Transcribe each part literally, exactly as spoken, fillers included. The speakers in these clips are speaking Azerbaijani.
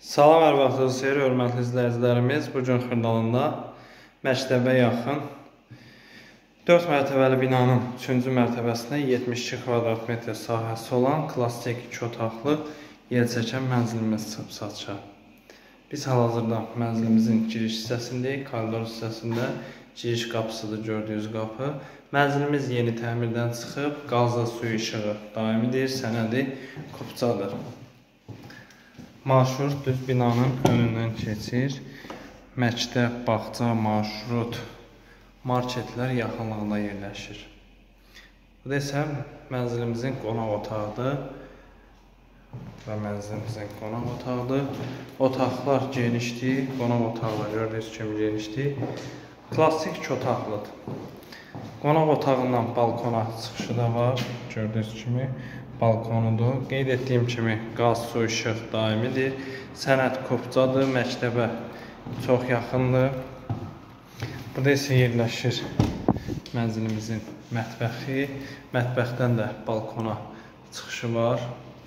Salam, hər vaxtınız xeyir, hörmətli izləyicilərimiz. Bu gün Xırdalında məktəbə yaxın dörd mərtəbəli binanın üçüncü mərtəbəsində yetmiş iki kvadrat metr sahəsi olan klassik iki otaqlı yelçəkən mənzilimiz çıxıb satışa. Biz hal-hazırda mənzilimizin giriş hissəsindəyik. Koridor hissəsində giriş qapısıdır gördüyünüz qapı. Mənzilimiz yeni təmirdən çıxıb, qazla suyu işığı daimidir, sənədi kupçadır. Marşrut düz binanın önündən keçir. Məktəb, bağça, marşrut, marketlər yaxınlıqda yerləşir. Bu da isə mənzilimizin qonaq otağıdır. Və mənzilimizin qonaq otağıdır. Otaqlar genişdir. Qonaq otaqlar gördüyünüz kimi genişdir. Klassik iki otaqlıdır. Qonaq otağından balkona çıxışı da var. Gördüyünüz kimi balkonudur. Qeyd etdiyim kimi qaz, su, işıq daimidir. Sənəd kupçadır. Məktəbə çox yaxındır. Burada isə yerləşir mənzilimizin mətbəxi. Mətbəxdən də balkona çıxışı var.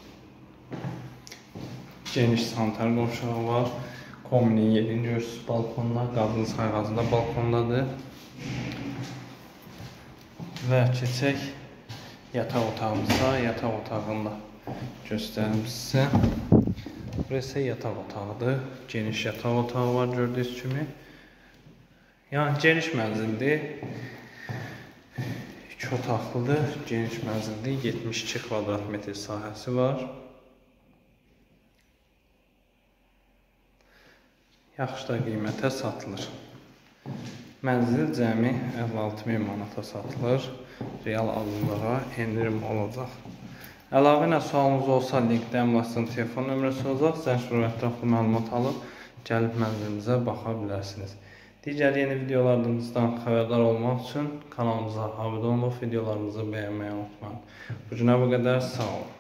Geniş sanitar qovşağı var. Kominin yerini görürsünüz balkonda. Qadın sayğacı da balkondadır. Və keçək yataq otağımıza. Yataq otağında göstərim sizə. Burası yataq otağıdır. Geniş yataq otağı var gördüyünüz kimi. Yəni geniş mənzildir. iki otaqlıdır. Geniş mənzildir. yetmiş iki kvadrat metr sahəsi var. Yaxşı da qiymətə satılır. Mənzil cəmi əlli altı min manata satılır. Real alımlara endirim olacaq. Əlavə nə sualınız olsa linkdə əmlakçının telefon nömrəsi olacaq. Zəng vurub ətraflı məlumat alıb gəlib mənzilimizə baxa bilərsiniz. Digər yeni videolarımızdan xəbərdar olmaq üçün kanalımıza abunə olub videolarımızı bəyənməyi unutmayın. Bu günə bu qədər, sağ olun.